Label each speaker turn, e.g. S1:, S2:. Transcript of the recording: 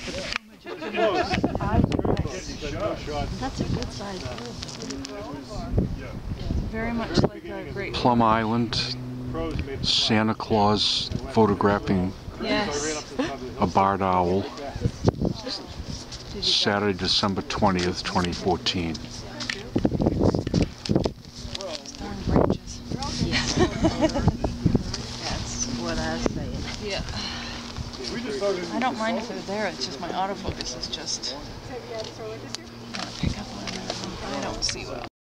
S1: That's a good size bird. Very much like a great
S2: Plum Island, Santa Claus photographing
S1: yes.
S2: a barred owl, Saturday, December 20th, 2014.
S1: Darn branches.
S3: Yeah. That's what I was saying.
S1: Yeah. I don't mind if they're there, it's just my autofocus is just kind of pick up on it. I don't see well.